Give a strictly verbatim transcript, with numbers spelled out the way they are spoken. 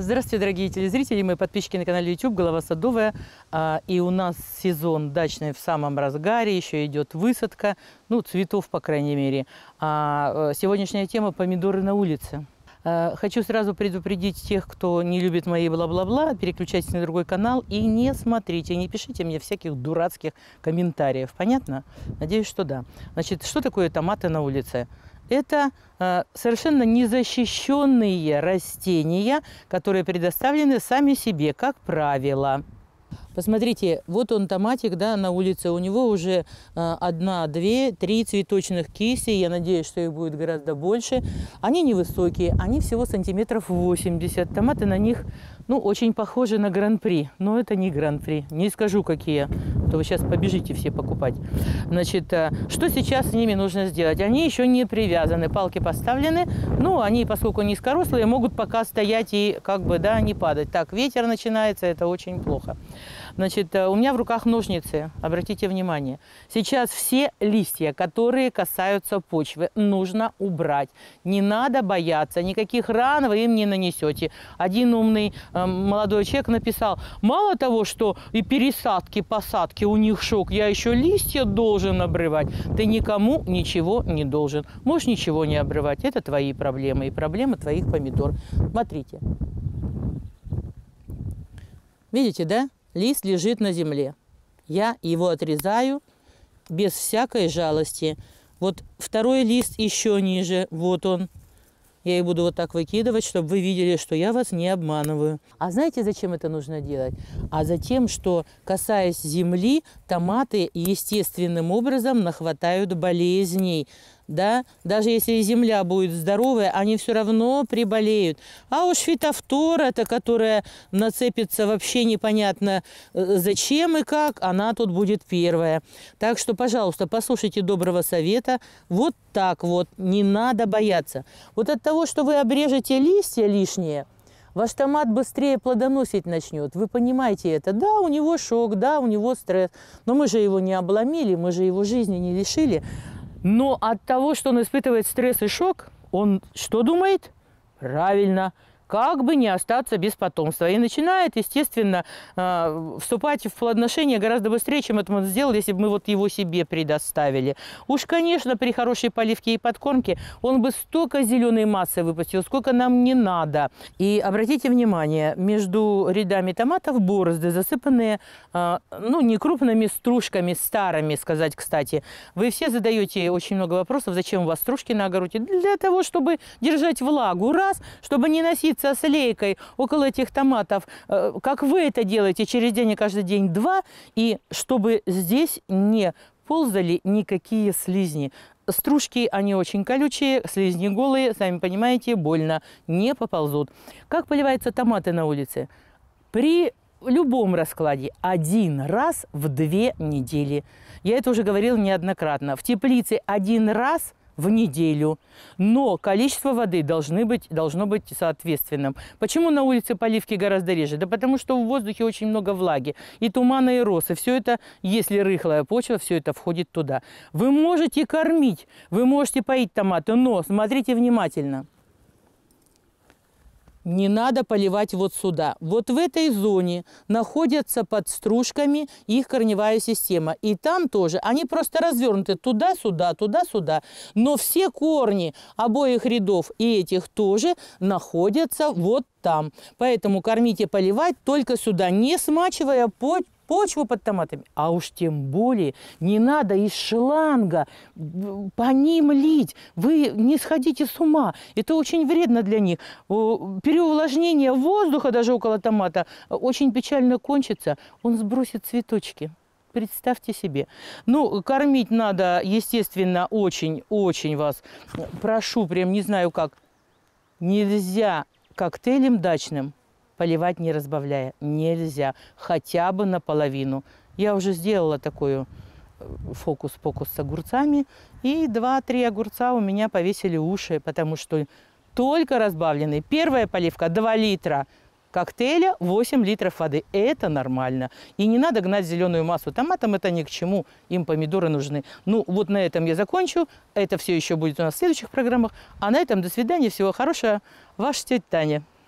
Здравствуйте, дорогие телезрители, мои подписчики на канале YouTube «Голова садовая». И у нас сезон дачный в самом разгаре, еще идет высадка, ну, цветов, по крайней мере. А сегодняшняя тема – помидоры на улице. Хочу сразу предупредить тех, кто не любит мои бла-бла-бла, переключайтесь на другой канал и не смотрите, не пишите мне всяких дурацких комментариев. Понятно? Надеюсь, что да. Значит, что такое томаты на улице? Это э, совершенно незащищенные растения, которые предоставлены сами себе, как правило. Посмотрите, вот он томатик, да, на улице. У него уже э, одна, две, три цветочных кисти. Я надеюсь, что их будет гораздо больше. Они невысокие, они всего сантиметров восемьдесят. Томаты на них, ну, очень похожи на гран-при. Но это не гран-при. Не скажу, какие. То вы сейчас побежите все покупать. Значит, э, что сейчас с ними нужно сделать? Они еще не привязаны, палки поставлены. Ну, они, поскольку низкорослые, могут пока стоять и как бы, да, не падать. Так, ветер начинается, это очень плохо. Значит, у меня в руках ножницы, обратите внимание. Сейчас все листья, которые касаются почвы, нужно убрать. Не надо бояться, никаких ран вы им не нанесете. Один умный э, молодой человек написал: мало того, что и пересадки, посадки, у них шок, я еще листья должен обрывать. Ты никому ничего не должен. Можешь ничего не обрывать, это твои проблемы и проблемы твоих помидор. Смотрите. Видите, да? Лист лежит на земле. Я его отрезаю без всякой жалости. Вот второй лист еще ниже. Вот он. Я их буду вот так выкидывать, чтобы вы видели, что я вас не обманываю. А знаете, зачем это нужно делать? А затем, что, касаясь земли, томаты естественным образом нахватают болезней. Да? Даже если земля будет здоровая, они все равно приболеют. А уж фитофтора-то, которая нацепится вообще непонятно зачем и как, она тут будет первая. Так что, пожалуйста, послушайте доброго совета. Вот так вот, не надо бояться. Вот от того, что вы обрежете листья лишние, ваш томат быстрее плодоносить начнет. Вы понимаете это? Да, у него шок, да, у него стресс. Но мы же его не обломили, мы же его жизни не лишили. Но от того, что он испытывает стресс и шок, он что думает? Правильно, как бы не остаться без потомства. И начинает, естественно, вступать в плодоношение гораздо быстрее, чем это мы сделали, если бы мы вот его себе предоставили. Уж, конечно, при хорошей поливке и подкормке он бы столько зеленой массы выпустил, сколько нам не надо. И обратите внимание, между рядами томатов борозды, засыпанные, ну, не крупными стружками, старыми, сказать, кстати. Вы все задаете очень много вопросов, зачем у вас стружки на огороде? Для того, чтобы держать влагу, раз, чтобы не носить с лейкой около этих томатов, как вы это делаете через день и каждый день, два, и чтобы здесь не ползали никакие слизни. Стружки, они очень колючие, слизни голые, сами понимаете, больно, не поползут. Как поливаются томаты на улице? При любом раскладе один раз в две недели. Я это уже говорила неоднократно. В теплице один раз в неделю, но количество воды должны быть, должно быть соответственным. Почему на улице поливки гораздо реже? Да потому что в воздухе очень много влаги, и тумана, и росы. Все это, если рыхлая почва, все это входит туда. Вы можете кормить, вы можете поить томаты, но смотрите внимательно. Не надо поливать вот сюда. Вот в этой зоне находятся под стружками их корневая система. И там тоже. Они просто развернуты туда-сюда, туда-сюда. Но все корни обоих рядов и этих тоже находятся вот там. Поэтому кормите, поливать только сюда, не смачивая почву. Почву под томатами, а уж тем более не надо из шланга по ним лить. Вы не сходите с ума. Это очень вредно для них. Переувлажнение воздуха даже около томата очень печально кончится. Он сбросит цветочки. Представьте себе. Ну, кормить надо, естественно, очень-очень вас прошу, прям не знаю как. Нельзя коктейлем дачным поливать не разбавляя. Нельзя. Хотя бы наполовину. Я уже сделала такой фокус-покус с огурцами. И два-три огурца у меня повесили уши, потому что только разбавленный. Первая поливка два литра коктейля, восемь литров воды. Это нормально. И не надо гнать зеленую массу. Томатам это ни к чему. Им помидоры нужны. Ну, вот на этом я закончу. Это все еще будет у нас в следующих программах. А на этом до свидания. Всего хорошего. Ваша тетя Таня.